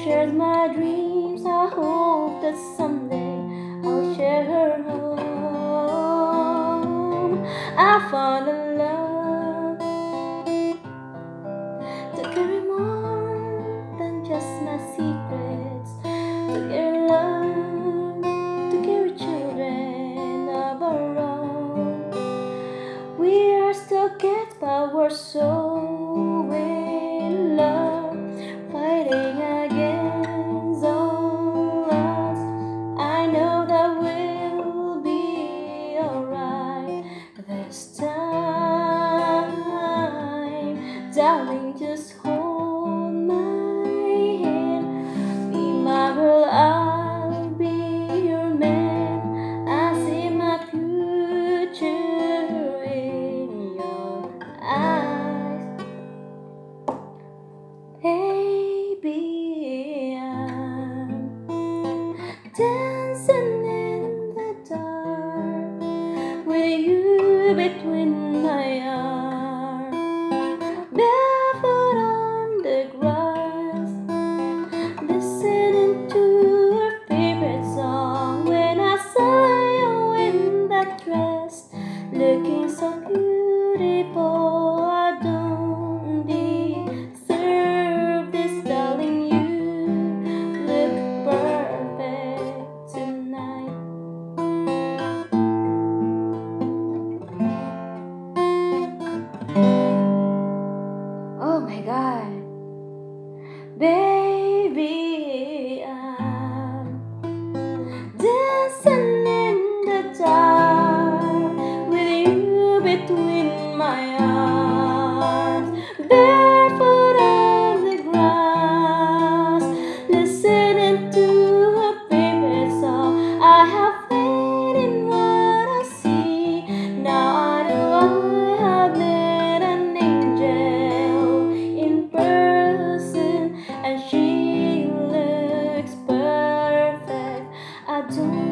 shared my dreams. I hope that someday I'll share her home. I found a love to carry more than just my secrets, to carry love, to carry children of our own. We are still kids, but we're so in love, fighting against all odds. I know that we'll be alright this time. Darling, just hold my hand. Be my girl, I'll be your man. I see my future in your eyes. Baby, I'm dancing in the dark with you between my arms, barefoot on the grass, listening to our favorite song. When I saw you in that dress, looking so beautiful, I don't deserve this, darling. You look perfect tonight. Oh my God, baby, I'm dancing in the dark with you between my arms, barefoot on the grass, listening to her favorite song. I have faith in what I see. Now I know I have met an angel in person, and she looks perfect. I don't